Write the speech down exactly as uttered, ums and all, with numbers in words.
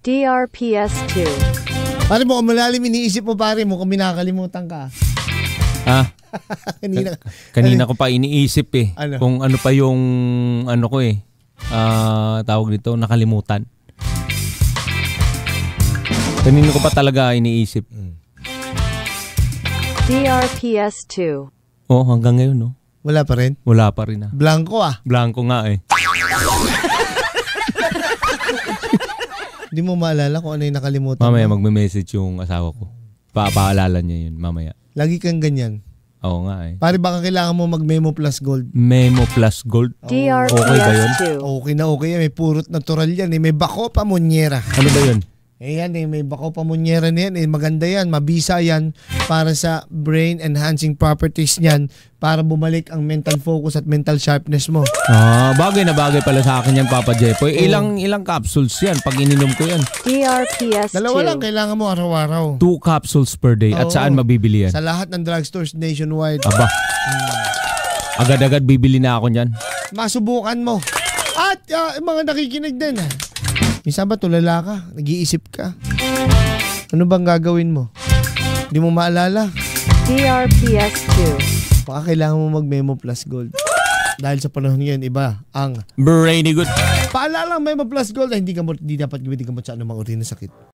D R P S two. Pare mo, kung malalim iniisip mo pare mo kung minakalimutan ka. Ah, kanina, kanina ko pa iniisip eh. Ano? Kung ano pa yung ano ko eh. Ah, tawag dito, nakalimutan. Kanina ko pa talaga iniisip. D R P S two. Oh, hanggang ngayon no. Wala pa rin? Wala pa rin ah. Blanco ah. Blanco nga eh. Hindi mo maalala kung ano yung nakalimutan Mamaya mo. magme-message yung asawa ko. Pa-paalala niya yun mamaya. Lagi kang ganyan. Oo nga eh. Pare baka kailangan mo mag-Memo Plus Gold. Memo Plus Gold. D R P Okay ba yun? S two. Okay na okay yan. May purot natural yan. Eh. May bako pa munyera. Ano ba yun? Eh yan eh. May bako pa munyera na yan. Eh. Maganda yan. Mabisa yan para sa brain enhancing properties niyan para bumalik ang mental focus at mental sharpness mo. Ah, bagay na bagay pala sa akin yan, Papa Jepoy. Ilang ilang capsules yan pag ininom ko yan? D R P S two. Dalawa lang kailangan mo araw-araw. Two capsules per day. At Oo. saan mabibili yan? Sa lahat ng drugstores nationwide. Aba. Agad-agad bibili na ako niyan. Masubukan mo. At uh, mga nakikinig din. Minsan ba tulala ka? Nag-iisip ka? Ano bang gagawin mo? Hindi mo maalala? D R P S two. Baka kailangan mo mag-Memo Plus Gold. Dahil sa panahon ngayon, iba ang Brainy good. paalala Memo Plus Gold ay hindi, ka mo, hindi dapat gamitin gamot sa anumang uri ng sakit.